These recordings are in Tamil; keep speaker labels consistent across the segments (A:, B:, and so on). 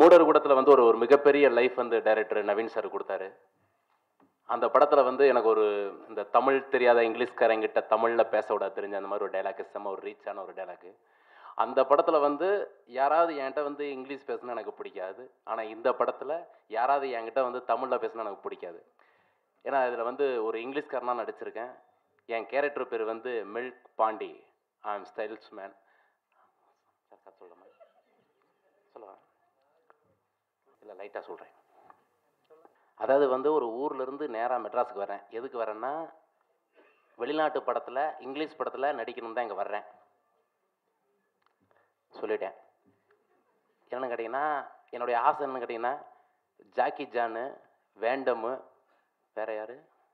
A: கவுடர் கூடத்தில் வந்து ஒரு ஒரு மிகப்பெரிய லைஃப் வந்து டைரக்டர் நவீன் சார் கொடுத்தாரு. அந்த படத்தில் வந்து எனக்கு ஒரு இந்த தமிழ் தெரியாத இங்கிலீஷ்காரங்கிட்ட தமிழில் பேச விட தெரிஞ்ச அந்த மாதிரி ஒரு டைலாக், செம்ம ஒரு ரீச்சான ஒரு டைலாக்கு. அந்த படத்தில் வந்து யாராவது என்கிட்ட வந்து இங்கிலீஷ் பேசுனா எனக்கு பிடிக்காது. ஆனால் இந்த படத்தில் யாராவது என்கிட்ட வந்து தமிழில் பேசுனா எனக்கு பிடிக்காது. ஏன்னா இதில் வந்து ஒரு இங்கிலீஷ்காரனாக நடிச்சிருக்கேன். என் கேரக்டர் பேர் வந்து milk Pandi. I am styles man. சொல்லுமா சொல்லுவேன் இல்லை லைட்டாக சொல்கிறேன். அதாவது வந்து ஒரு ஊர்லேருந்து நேராக மெட்ராஸுக்கு வரேன். எதுக்கு வரேன்னா, வெளிநாட்டு படத்தில் இங்கிலீஷ் படத்தில் நடிக்கணும் தான் இங்கே வர்றேன் சொல்லிட்டேன். என்னென்னு கேட்டிங்கன்னா, என்னுடைய ஆசை என்னன்னு கேட்டிங்கன்னா, ஜாக்கி ஜானு, வேண்டமு, வேறு யார்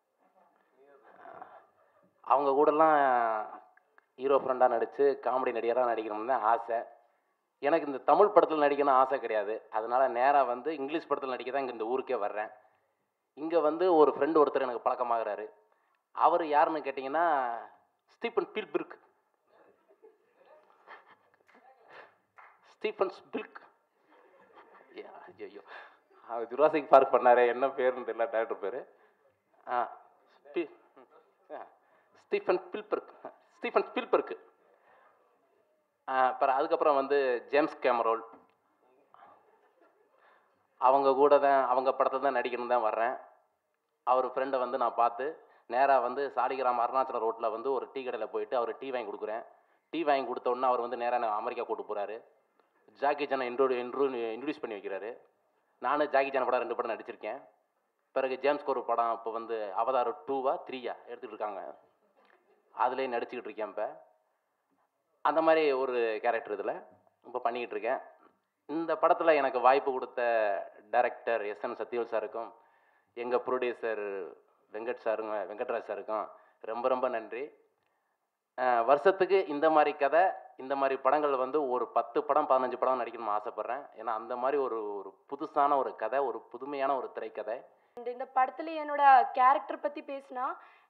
A: அவங்க கூடலாம் ஹீரோ ஃப்ரெண்டாக நடித்து காமெடி நடிகராக நடிக்கணும்னு தான் ஆசை. எனக்கு இந்த தமிழ் படத்தில் நடிக்கணும்னு ஆசை கிடையாது. அதனால் நேராக வந்து இங்கிலீஷ் படத்தில் நடிக்க தான் இங்கே இந்த ஊருக்கே வர்றேன். இங்கே வந்து ஒரு ஃப்ரெண்டு ஒருத்தர் எனக்கு பழக்கமாகறாரு. அவர் யாருன்னு கேட்டிங்கன்னா, ஸ்டீஃபன் ஸ்பீல்பர்க். ஸ்டீஃபன் ஸ்பில்க். ஐயோ, ஜுராசிக் பார்க் பண்ணார், என்ன பேருன்னு தெரியல டேரக்டர் பேர். Steven Spielberg. Steven Spielberg. அப்புறம் அதுக்கப்புறம் வந்து ஜேம்ஸ் கேமரோல். அவங்க கூட தான், அவங்க படத்தில் தான் நடிக்கணும் தான் வர்றேன். அவர் ஃப்ரெண்டை வந்து நான் பார்த்து நேராக வந்து சாலிகிராம் அருணாச்சலம் ரோட்டில் வந்து ஒரு டீ கடையில் போயிட்டு அவர் டீ வாங்கி கொடுக்குறேன். டீ வாங்கி கொடுத்தோன்னா அவர் வந்து நேராக அமெரிக்கா கூப்பிட்டு போகிறாரு. ஜாக்கி ஜானை இன்ட்ரடியூஸ் பண்ணி வைக்கிறாரு. நானும் ஜாக்கி ஜான் படம் 2 படம் நடிச்சிருக்கேன். பிறகு ஜேம்ஸ்க்கு ஒரு படம் இப்போ வந்து அவதார் 2வா 3யா எடுத்துகிட்டு இருக்காங்க. அதுலேயே நடிச்சுக்கிட்டு இருக்கேன். இப்போ அந்த மாதிரி ஒரு கேரக்டர் இதில் இப்போ பண்ணிக்கிட்டு இருக்கேன். இந்த படத்தில் எனக்கு வாய்ப்பு கொடுத்த டைரக்டர் எஸ்என் சத்யவேல் சாருக்கும், எங்கள் ப்ரொடியூசர் வெங்கட்ராஜ் சாருக்கும் ரொம்ப ரொம்ப நன்றி. வருஷத்துக்கு இந்த மாதிரி கதை, இந்த மாதிரி படங்கள் வந்து ஒரு 10 படம் 15 படம் நடிக்கணும்னு ஆசைப்பட்றேன். ஏன்னா அந்த மாதிரி ஒரு ஒரு புதுசான ஒரு கதை, ஒரு புதுமையான ஒரு திரைக்கதை.
B: இந்த படத்தில் என்னோட கேரக்டர் பற்றி பேசினா,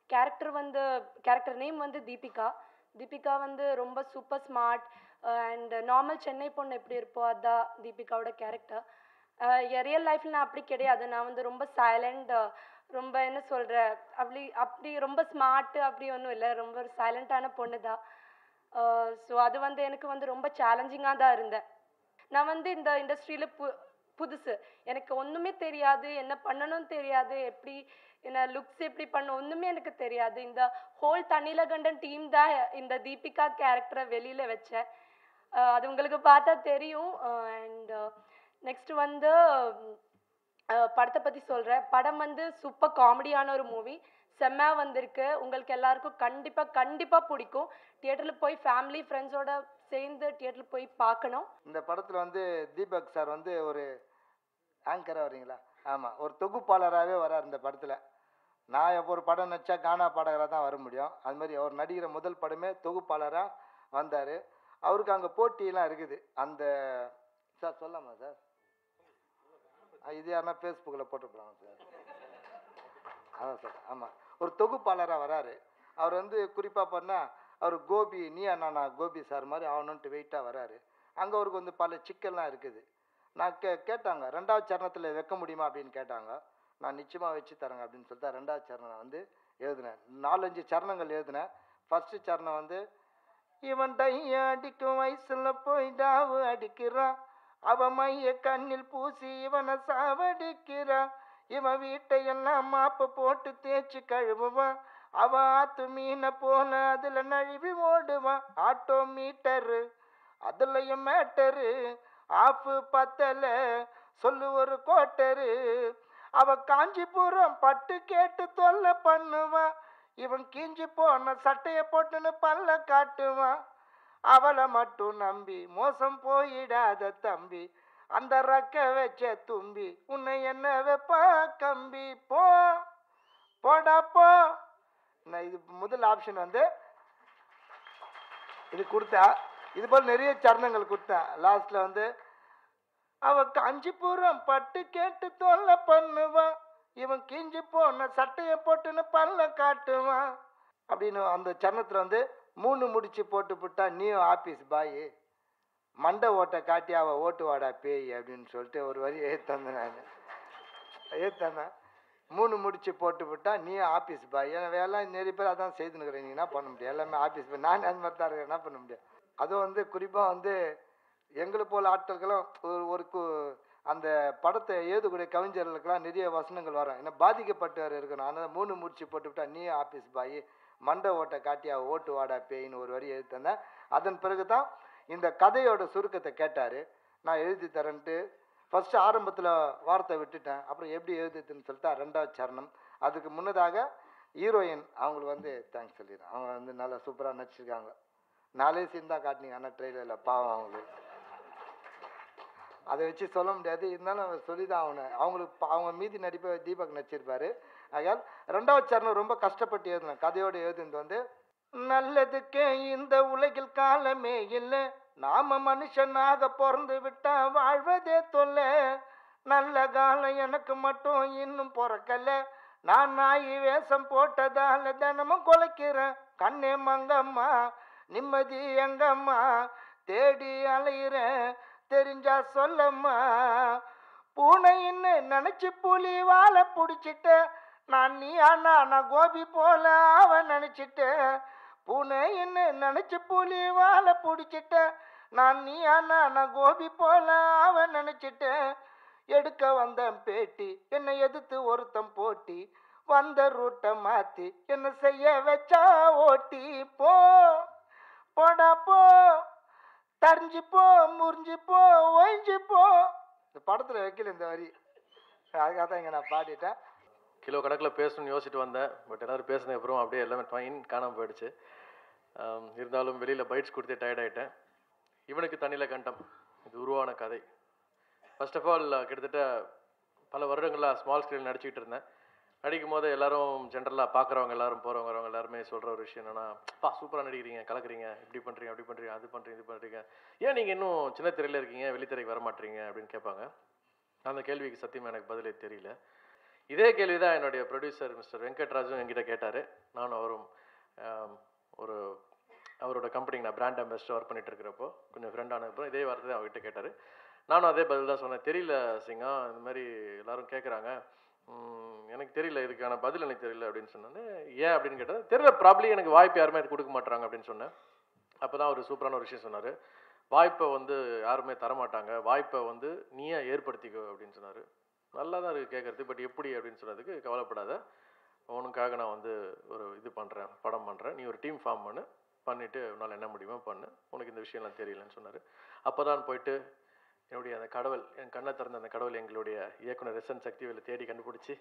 B: கேரக்டர் நேம் வந்து தீபிகா. தீபிகா வந்து ரொம்ப super smart and normal Chennai பொண்ணு எப்படி இருப்போ அதுதான் தீபிகாவோட கேரக்டர். ரியல் லைஃப்பில் நான் அப்படி கிடையாது. நான் வந்து ரொம்ப சைலண்ட், ரொம்ப என்ன சொல்கிற, அப்படி ரொம்ப ஸ்மார்ட்டு அப்படி ஒன்றும் இல்லை. ரொம்ப ஒரு சைலண்ட்டான பொண்ணு தான். ஸோ அது வந்து எனக்கு வந்து ரொம்ப சேலஞ்சிங்காக தான் இருந்தேன். நான் வந்து இந்த இண்டஸ்ட்ரியில் புதுசு. எனக்கு ஒன்றுமே தெரியாது, என்ன பண்ணணும்னு தெரியாது, எப்படி என்ன லுக்ஸ் எப்படி பண்ணணும் ஒன்றுமே எனக்கு தெரியாது. இந்த ஹோல் தண்ணிலகண்டன் டீம் தான் இந்த தீபிகா கேரக்டரை வெளியில் வச்சேன். அது உங்களுக்கு பார்த்தா தெரியும். அண்ட் நெக்ஸ்ட் வந்து படத்தை பற்றி சொல்கிறேன். படம் வந்து சூப்பர் காமெடியான ஒரு மூவி, செம்மையாக வந்திருக்கு. உங்களுக்கு எல்லாருக்கும் கண்டிப்பாக பிடிக்கும். தியேட்டரில் போய் ஃபேமிலி ஃப்ரெண்ட்ஸோட சேர்ந்து தியேட்டரில் போய் பார்க்கணும்.
C: இந்த படத்தில் வந்து தீபக் சார் வந்து ஒரு ஆங்கராக வரீங்களா? ஆமாம், ஒரு தொகுப்பாளராகவே வரார் இந்த படத்தில். நான் எப்போ ஒரு படம் நடித்தா கானா பாடகராக தான் வர முடியும். அது மாதிரி அவர் நடிக்கிற முதல் படமே தொகுப்பாளராக வந்தார். அவருக்கு அங்கே போட்டியெல்லாம் இருக்குது. அந்த சார் சொல்லாமா சார்? இது யாருன்னா ஃபேஸ்புக்கில் போட்டுருப்பாங்க சார். அதான் சார், ஆமாம், ஒரு தொகுப்பாளராக வராரு. அவர் வந்து குறிப்பாக பண்ணால் அவர் கோபி, நீ அண்ணா கோபி சார் மாதிரி ஆகணுன்ட்டு வெயிட்டாக வராரு. அங்கே அவருக்கு வந்து பல சிக்கல்லாம் இருக்குது. நான் கேட்டாங்க 2வது சரணத்தில் வைக்க முடியுமா அப்படின்னு கேட்டாங்க. நான் நிச்சயமாக வச்சு தரேங்க அப்படின்னு சொல்லிட்டு 2வது சரணம் வந்து எழுதினேன். 4-5 சரணங்கள் எழுதினேன். ஃபஸ்ட்டு சரணம் வந்து, இவன் டைய அடிக்கும் வயசுல போய் டாவு அடிக்கிறான், அவன் மைய கண்ணில் பூசி இவனை சாவடிக்கிறான், இவன் வீட்டையெல்லாம் மாப்பு போட்டு தேய்ச்சி கழுவுவான், அவன் ஆத்து மீனை போல அதில் நழுவி ஓடுவான், ஆட்டோ மீட்டரு அதுலையும் மேட்டரு, ஆஃபு பத்தல சொல்லு ஒரு கோட்டரு, அவ காஞ்சிபுரம் பட்டு கேட்டு தொல்லை பண்ணுவான், இவன் கீஞ்சி போன சட்டைய போட்டுன்னு பல்ல காட்டுவான், அவளை மட்டும் நம்பி மோசம் போயிடாத தம்பி, அந்த ரக்க வச்ச தும்பி உன்னை என்ன வெப்பா கம்பி, போடா போ. நான் இது முதல் ஆப்ஷன் வந்து இது கொடுத்தா. இது போல் நிறைய சரணங்கள் கொடுத்தேன். லாஸ்ட்டில் வந்து, அவ காஞ்சிபுரம் பட்டு கேட்டு தொல்லை பண்ணுவான், இவன் கீஞ்சி போன சட்டையை போட்டுன்னு பல்ல காட்டுவான் அப்படின்னு அந்த சரணத்தில் வந்து 3 முடிச்சு போட்டு விட்டா நீயும் ஆஃபீஸ் பாய் மண்டை ஓட்டை காட்டி அவள் ஓட்டு வாடா பேய் அப்படின்னு சொல்லிட்டு ஒரு வரி ஏற்றந்தேன். நான் ஏற்றந்தேன் 3 முடிச்சு போட்டு விட்டா நீ ஆஃபீஸ் பாய். ஏன்னா வேலை நிறைய பேர் அதான் செய்துன்னுக்கிறேன். நீங்கள் என்ன பண்ண முடியும், எல்லாமே ஆஃபீஸ் பாய். நான் அந்த மாதிரி தான் இருக்கேன், என்ன பண்ண முடியும். அதுவும் வந்து குறிப்பாக வந்து எங்களை போல் ஆட்களுக்கெல்லாம் அந்த படத்தை எழுதக்கூடிய கவிஞர்களுக்கெல்லாம் நிறைய வசனங்கள் வரும். ஏன்னா பாதிக்கப்பட்டவர் இருக்கணும். ஆனால் 3 முடிச்சு போட்டு விட்டா நீ ஆஃபீஸ் பாய், மண்டை ஓட்டை காட்டி அவள் ஓட்டு வாடா பேயின்னு ஒரு வரி எழுதி தந்தேன். அதன் பிறகு தான் இந்த கதையோட சுருக்கத்தை கேட்டார். நான் எழுதி தரேன்ட்டு ஃபஸ்ட்டு ஆரம்பத்தில் வார்த்தை விட்டுட்டேன். அப்புறம் எப்படி எழுதுதுன்னு சொல்லிட்டு 2வது சரணம். அதுக்கு முன்னதாக ஹீரோயின் அவங்களுக்கு வந்து தேங்க்ஸ் சொல்லிடுறேன். அவங்க வந்து நல்லா சூப்பராக நடிச்சிருக்காங்க. 4 சீன் தான் காட்டினீங்க, ஆனால் ட்ரெயிலரில் பாவம் அவங்களுக்கு அதை வச்சு சொல்ல முடியாது. இருந்தாலும் சொல்லி தான் அவங்களுக்கு அவங்க மீதி நடிப்பை தீபக் நடிச்சிருப்பார். ஆகையால் 2வது சரணம் ரொம்ப கஷ்டப்பட்டு எழுதினேன். கதையோடு எழுதுனது வந்து நல்லதுக்கே இந்த உலகில் காலமே இல்லை, நாம மனுஷனாக பிறந்து விட்டா வாழ்வதே தொல்ல, நல்ல காலம் எனக்கு மட்டும் இன்னும் பிறக்கல, நான் நாய் வேஷம் போட்டதால தினமும் கொலைக்கிறேன், கண்ணே மங்கம்மா நிம்மதி எங்கம்மா தேடி அலையிறேன் தெரிஞ்சா சொல்லம்மா, பூனைன்னு நினைச்சு புலி வாழை பிடிச்சிட்ட, நான் நீ அண்ணா நான் கோபி போல அவன் நினைச்சிட்டேன், பூனைன்னு நினைச்சு புலி வாழை பிடிச்சிட்ட, நான் நீ அண்ணா நான் கோபி போல அவன் நினைச்சிட்டேன், எடுக்க வந்தேன் பேட்டி என்னை எதிர்த்து ஒருத்தன் போட்டி, வந்த ரூட்டை மாற்றி என்ன செய்ய வச்சா ஓட்டி, போடா போ தரிஞ்சு போ முறிஞ்சு போ ஒழிஞ்சு போ. இந்த படத்தில் வைக்கல இந்த வரி, அதுக்காக தான் இங்கே நான் பாடிட்டேன்.
D: கிலோ கணக்கில் பேசணும்னு யோசிச்சுட்டு வந்தேன். பட் எல்லோரும் பேசினதுக்கு அப்புறம் அப்படியே எல்லாமே ட்வைன் காணாமல் போயிடுச்சு. இருந்தாலும் வெளியில் பைட்ஸ் கொடுத்தே டயர்டாயிட்டேன். இவனுக்கு தண்ணியில் கண்டம் இது உருவான கதை. ஃபர்ஸ்ட் ஆஃப் ஆல் கிட்டத்தட்ட பல வருடங்களாக ஸ்மால் ஸ்க்ரீனில் நடிச்சுக்கிட்டு இருந்தேன். நடிக்கும் போது எல்லோரும் ஜென்ரலாக பார்க்குறவங்க எல்லோரும் போகிறவங்க வரவங்க எல்லாருமே சொல்கிற ஒரு விஷயம் என்னென்னா, சூப்பராக நடிக்கிறீங்க, கலக்குறீங்க, இப்படி பண்ணுறீங்க அப்படி பண்ணுறீங்க அது பண்ணுறீங்க இது பண்ணுறீங்க, ஏன் நீங்கள் இன்னும் சின்ன திரையில் இருக்கீங்க வெளித்திரைக்கு வர மாட்டீங்க அப்படின்னு கேட்பாங்க. அந்த கேள்விக்கு சத்தியமாக எனக்கு பதிலே தெரியல. இதே கேள்வி தான் என்னுடைய ப்ரொடியூசர் மிஸ்டர் வெங்கட்ராஜும் என்கிட்ட கேட்டார். நானும் அவரும் அவரோட கம்பெனிக்கு நான் பிராண்ட் அம்பாசிடர் ஒர்க் பண்ணிட்டு இருக்கிறப்போ கொஞ்சம் ஃப்ரெண்டானப்போ இதே வார்த்தை தான் அவர்கிட்ட கேட்டார். நானும் அதே பதில் தான் சொன்னேன். தெரியல சிங்கா, இந்த மாதிரி எல்லோரும் கேட்குறாங்க, எனக்கு தெரியல, இதுக்கான பதில் எனக்கு தெரியல அப்படின்னு சொன்னேன். ஏன் அப்படின்னு கேட்டால், தெரியல, ப்ராப்ளி எனக்கு வாய்ப்பு யாருமே அது கொடுக்க மாட்டாங்க அப்படின்னு சொன்னேன். அப்போ தான் ஒரு சூப்பரான ஒரு விஷயம் சொன்னார். வாய்ப்பை வந்து யாருமே தரமாட்டாங்க, வாய்ப்பை வந்து நீயே ஏற்படுத்திக்கோ அப்படின்னு சொன்னார். நல்லா தான் இருக்குது கேட்குறது, பட் எப்படி அப்படின்னு சொன்னதுக்கு, கவலைப்படாத, உனக்காக நான் வந்து ஒரு இது பண்ணுறேன், படம் பண்ணுறேன், நீ ஒரு டீம் ஃபார்ம் பண்ணிவிட்டு உன்னால் என்ன முடியுமோ பண்ணு, உனக்கு இந்த விஷயம்லாம் தெரியலன்னு சொன்னார். அப்போ தான் போயிட்டு என்னுடைய அந்த கடவுள், என் கண்ணை திறந்த அந்த கடவுள் எங்களுடைய இயக்குனர் எஸ்என் சக்திவேலை தேடி கண்டுபிடிச்சி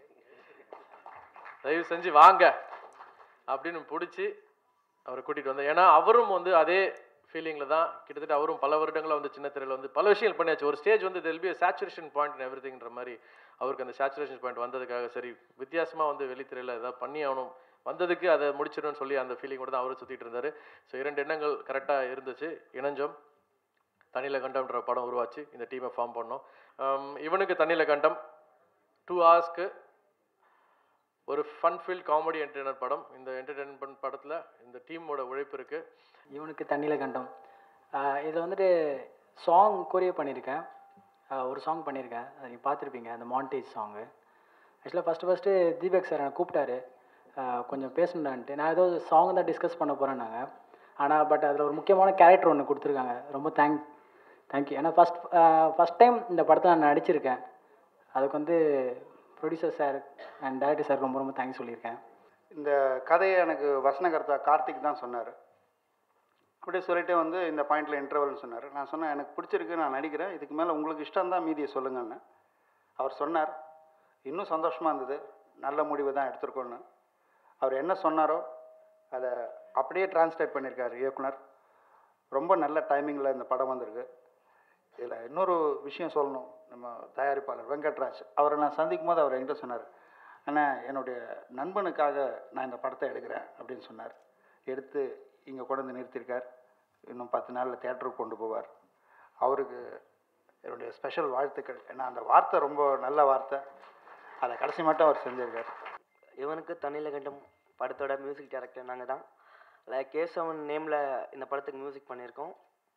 D: தயவு செஞ்சு வாங்க அப்படின்னு பிடிச்சி அவரை கூட்டிகிட்டு வந்தேன். ஏன்னா அவரும் வந்து அதே ஃபீலிங்கில் தான் கிட்டத்தட்ட அவரும் பல வருடங்களாக வந்து சின்ன திரையில் வந்து பல விஷயங்கள் பண்ணியாச்சு. ஒரு ஸ்டேஜ் வந்து there'll be saturation point in every திங்ன்ற மாதிரி அவருக்கு அந்த சேச்சுரேஷன் பாயிண்ட் வந்ததுக்காக சரி வித்தியாசமாக வந்து வெளித்திரையில் ஏதாவது பண்ணி ஆகணும், வந்ததுக்கு அதை முடிச்சிடணும்னு சொல்லி அந்த ஃபீலிங்கோட தான் அவரும் சுற்றிட்டு இருந்தார். ஸோ 2 எண்ணங்கள் கரெக்டாக இருந்துச்சு, இணைஞ்சோம். தண்ணியில் கண்டம்ன்ற படம் உருவாச்சு, இந்த டீமை ஃபார்ம் பண்ணோம். இவனுக்கு தண்ணியில் கண்டம் 2 ஹவர்ஸ்க்கு ஒரு ஃபன்ஃபில் காமெடி என்டர்டைனர் படம். இந்த என்டர்டைன்மெண்ட் படத்தில் இந்த டீமோட உழைப்பு இருக்குது.
E: இவனுக்கு தண்ணியில் கண்டம் இதில் வந்துட்டு சாங் கோரியோ பண்ணியிருக்கேன். ஒரு சாங் பண்ணியிருக்கேன், அது நீங்கள் பார்த்துருப்பீங்க, அந்த மாண்டேஜ் சாங்கு. ஆக்சுவலாக ஃபஸ்ட்டு தீபக் சார் என்னை கூப்பிட்டாரு கொஞ்சம் பேசணுன்ட்டு. நான் ஏதோ சாங் தான் டிஸ்கஸ் பண்ண போகிறேன் நாங்கள். ஆனால் பட் அதில் ஒரு முக்கியமான கேரக்டர் ஒன்று கொடுத்துருக்காங்க. ரொம்ப தேங்க்யூ. ஏன்னா ஃபஸ்ட் டைம் இந்த படத்தில் நான் நடிச்சிருக்கேன். அதுக்கு வந்து producer sir and director sir ரொம்ப தேங்க்ஸ் சொல்லியிருக்கேன்.
F: இந்த கதையை எனக்கு வசனகர்த்தா கார்த்திக் தான் சொன்னார். அப்படியே சொல்லிட்டே வந்து இந்த பாயிண்டில் இன்டர்வல்னு சொன்னார். நான் சொன்னேன், எனக்கு பிடிச்சிருக்கு, நான் நடிக்கிறேன், இதுக்கு மேலே உங்களுக்கு இஷ்டம் தான் மீதியை சொல்லுங்கன்னு. அவர் சொன்னார். இன்னும் சந்தோஷமாக இருந்தது, நல்ல முடிவு தான் எடுத்துருக்கோன்னு. அவர் என்ன சொன்னாரோ அதை அப்படியே டிரான்ஸ்லேட் பண்ணியிருக்கார் இயக்குனர். ரொம்ப நல்ல டைமிங்கில் இந்த படம் வந்திருக்கு. இதில் இன்னொரு விஷயம் சொல்லணும். நம்ம தயாரிப்பாளர் வெங்கட்ராஜ் அவரை நான் சந்திக்கும் போது அவர் என்கிட்ட சொன்னார், ஆனால் என்னுடைய நண்பனுக்காக நான் இந்த படத்தை எடுக்கிறேன் அப்படின்னு சொன்னார். எடுத்து இங்கே கொண்டு வந்து நிறுத்தியிருக்கார். இன்னும் 10 நாளில் தியேட்டருக்கு கொண்டு போவார். அவருக்கு என்னுடைய ஸ்பெஷல் வாழ்த்துக்கள். ஏன்னா அந்த வார்த்தை ரொம்ப நல்ல வார்த்தை, அதை கடைசி மட்டும் அவர் செஞ்சிருக்கார்.
G: இவனுக்கு தண்ணியில் கண்டம் படத்தோட மியூசிக் டைரக்டர் நாங்கள் தான். கேசவன் நேமில் இந்த படத்துக்கு மியூசிக் பண்ணியிருக்கோம்.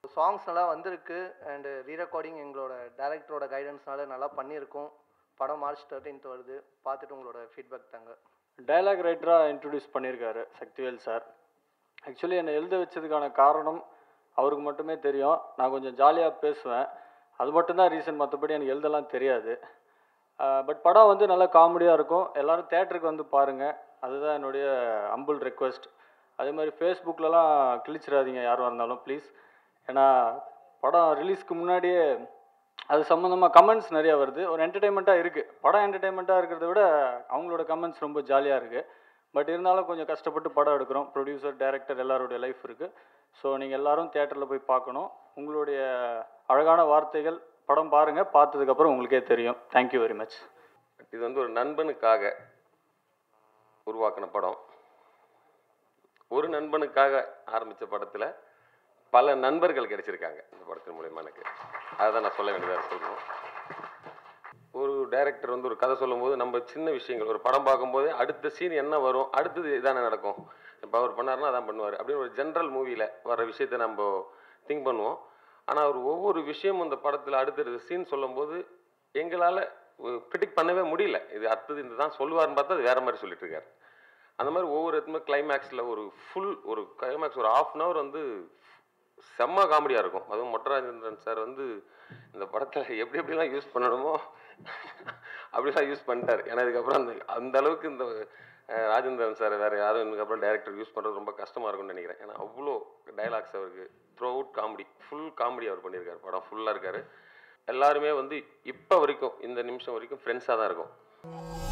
H: சாங்ஸ் நல்லா வந்திருக்கு அண்டு ரீரெக்கார்டிங் எங்களோட டைரக்டரோட கைடன்ஸ்னால நல்லா பண்ணியிருக்கோம். படம் மார்ச் 13th வருது. பார்த்துட்டு உங்களோட ஃபீட்பேக் தாங்க.
I: டயலாக் ரைட்டராக இன்ட்ரடியூஸ் பண்ணியிருக்காரு சக்திவேல் சார். ஆக்சுவலி என்னை எழுத வச்சதுக்கான காரணம் அவருக்கு மட்டுமே தெரியும். நான் கொஞ்சம் ஜாலியாக பேசுவேன், அது மட்டும்தான் ரீசன். மற்றபடி எனக்கு எழுதலாம் தெரியாது. பட் படம் வந்து நல்லா காமெடியாக இருக்கும். எல்லோரும் தேட்டருக்கு வந்து பாருங்கள், அதுதான் என்னுடைய அம்புல் ரெக்வெஸ்ட். அதே மாதிரி ஃபேஸ்புக்கிலலாம் கிழிச்சிடாதீங்க யாரும் இருந்தாலும் ப்ளீஸ். ஏன்னா படம் ரிலீஸ்க்கு முன்னாடியே அது சம்மந்தமாக கமெண்ட்ஸ் நிறையா வருது. ஒரு என்டர்டெயின்மெண்ட்டாக இருக்குது. படம் என்டர்டெயின்மெண்ட்டாக இருக்கிறத விட அவங்களோட கமெண்ட்ஸ் ரொம்ப ஜாலியாக இருக்குது. பட் இருந்தாலும் கொஞ்சம் கஷ்டப்பட்டு படம் எடுக்கிறோம். ப்ரொடியூசர், டைரக்டர் எல்லாருடைய லைஃப் இருக்குது. ஸோ நீங்கள் எல்லோரும் தியேட்டரில் போய் பார்க்கணும். உங்களுடைய அழகான வார்த்தைகள், படம் பாருங்கள், பார்த்ததுக்கப்புறம் உங்களுக்கே தெரியும். Thank you very much.
J: இது வந்து ஒரு நண்பனுக்காக உருவாக்கின படம். ஒரு நண்பனுக்காக ஆரம்பித்த படத்தில் பல நண்பர்கள் கிடைச்சிருக்காங்க இந்த படத்தின் மூலயமா. எனக்கு அதை தான் நான் சொல்ல வேண்டியதாக சொல்லணும். ஒரு டைரக்டர் வந்து ஒரு கதை சொல்லும்போது நம்ம சின்ன விஷயங்கள், ஒரு படம் பார்க்கும்போது அடுத்த சீன் என்ன வரும், அடுத்தது இதானே நடக்கும், இப்போ அவர் பண்ணாருன்னா அதான் பண்ணுவார் அப்படின்னு ஒரு ஜென்ரல் மூவியில் வர விஷயத்தை நம்ம திங்க் பண்ணுவோம். ஆனால் அவர் ஒவ்வொரு விஷயமும் இந்த படத்தில் அடுத்தடுத்த சீன் சொல்லும்போது எங்களால் ப்ரிடிக்ட் பண்ணவே முடியல. இது அடுத்தது இந்த தான் சொல்லுவார்னு பார்த்தா அது வேறு மாதிரி சொல்லிட்டு இருக்காரு. அந்த மாதிரி ஒவ்வொரு இடத்துமே கிளைமேக்ஸில் ஒரு கிளைமேக்ஸ் ஒரு 1/2 hour வந்து செம்ம காமெடியாக இருக்கும். அதுவும் மொட்டராஜேந்திரன் சார் வந்து இந்த படத்தில் எப்படிலாம் யூஸ் பண்ணணுமோ அப்படிலாம் யூஸ் பண்ணிட்டார். ஏன்னா இதுக்கப்புறம் அந்த அளவுக்கு இந்த ராஜேந்திரன் சார் வேறு யாரும் இதுக்கப்புறம் டைரக்டர் யூஸ் பண்ணுறது ரொம்ப கஷ்டமாக இருக்கும்னு நினைக்கிறேன். ஏன்னா அவ்வளோ டைலாக்ஸ் அவருக்கு throughout comedy, full comedy அவர் பண்ணியிருக்காரு. படம் ஃபுல்லாக இருக்கார். எல்லாருமே வந்து இப்போ வரைக்கும் இந்த நிமிஷம் வரைக்கும் ஃப்ரெண்ட்ஸாக தான் இருக்கும்.